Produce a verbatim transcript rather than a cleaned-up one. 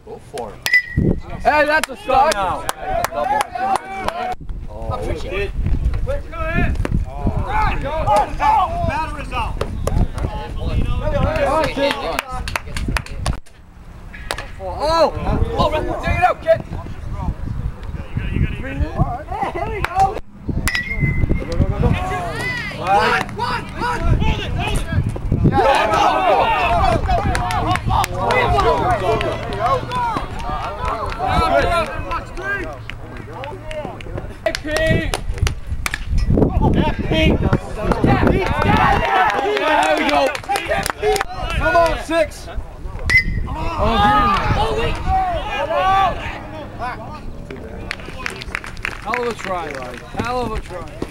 Go for it. Hey, that's a start now. Oh, Let's shit. go ahead. Battle result. Oh, oh, take it out, kid. You got it, you got it, you got it. Hey, here we go. Go, go, go, go, go. One, one, one. Hold it, hold it. Yeah, go, Hey, Pete! Pete! There we go! Come on, six! Oh, wait! Hell of a try, Ryan. Hell of a try.